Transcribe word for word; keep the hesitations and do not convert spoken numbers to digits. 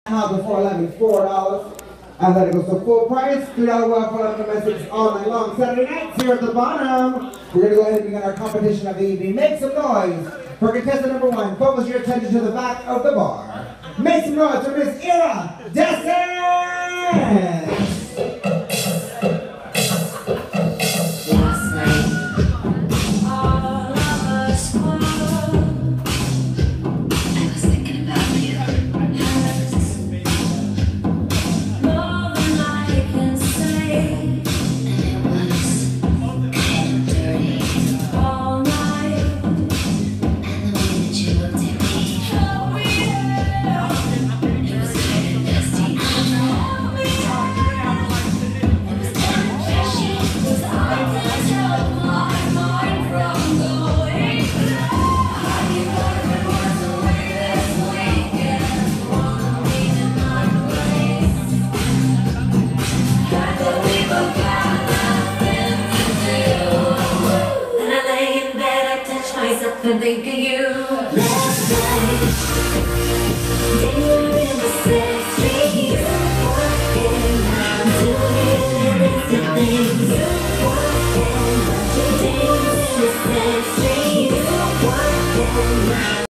Now before eleven, four dollars. And then it goes to full price, three dollars well for eleven domestics all night long. Saturday nights here at the Bonham. We're going to go ahead and begin our competition of the evening. Make some noise for contestant number one. Focus your attention to the back of the bar. Make some noise for Miss Ira Descent! And think of you last night. They were in the sex streets, walking, doing innocent things.